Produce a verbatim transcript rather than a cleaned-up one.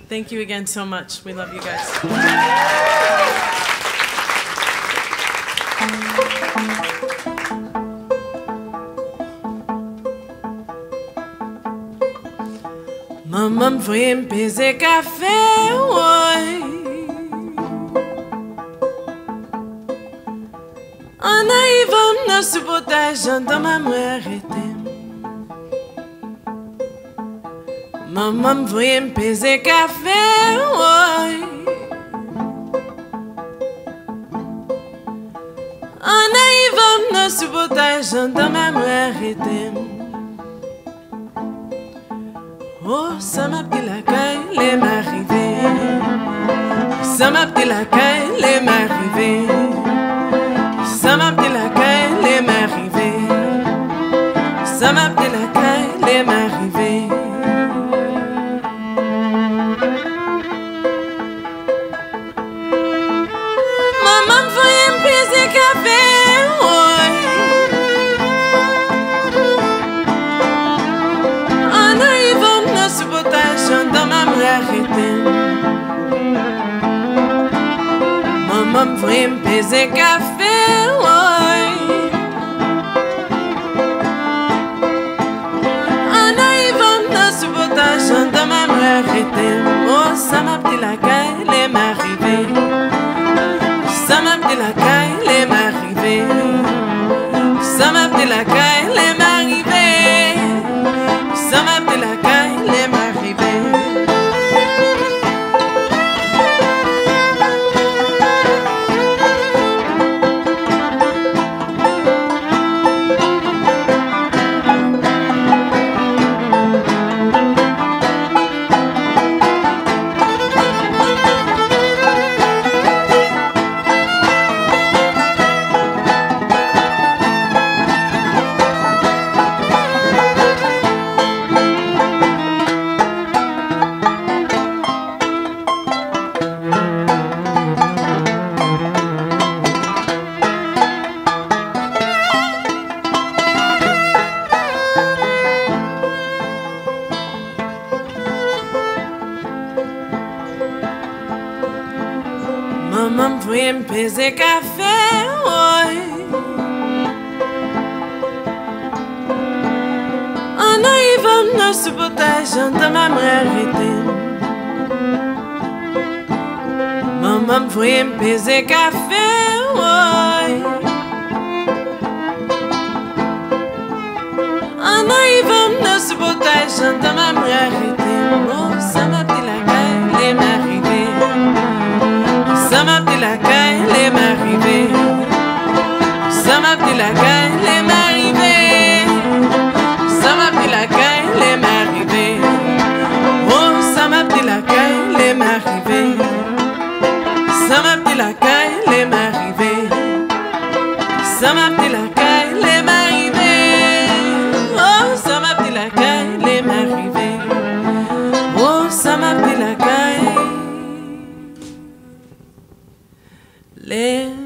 Thank you again so much. We love you guys. Maman voye m'pese café, ouais. En arrivant dans ce potage, j'entends ma mère arrêter. Maman voye m'pese café, ouais. En arrivant dans ce potage, j'entends ma mère arrêter. Oh, ça m'a pris la caille, les m'arriver. Ça m'a pris la caille, les m'arriver. Ça m'a pris la caille, les m'arriver. Ça m'a pris la caille, les m'arriver. Maman me voyait me piser café, ouais. En arrivant dans ce potage, j'entends ma mère arrêter. Maman me voyait me piser café, ouais. En arrivant dans ce potage, j'entends ma mère arrêter. Oh, ça m'a pris la caille, les m'arriver. Ça m'a pris la caille, les m'arriver. Ça m'a pris la caille, les m'arriver. Ça m'a pris la caille, les m'arriver. Maman voulait me peser café, ouais. En arrivant dans ce potage, j'entends ma mère arrêter. Maman voulait me peser café, ouais. En arrivant dans ce potage, j'entends ma mère arrêter. Oh, ça m'a pris la caille, les m'arriver. Ça m'a pris la caille, les m'arriver. Ça m'a pris la caille, les m'arriver. Ça m'a pris la caille, les m'arriver. Oh, ça m'a pris la caille, les m'arriver. Ça m'a pris la caille, les m'arriver. Ça m'a pris la caille, les m'arriver. Oh, ça m'a pris la caille, les m'arriver. Oh, ça m'a pris la caille. Live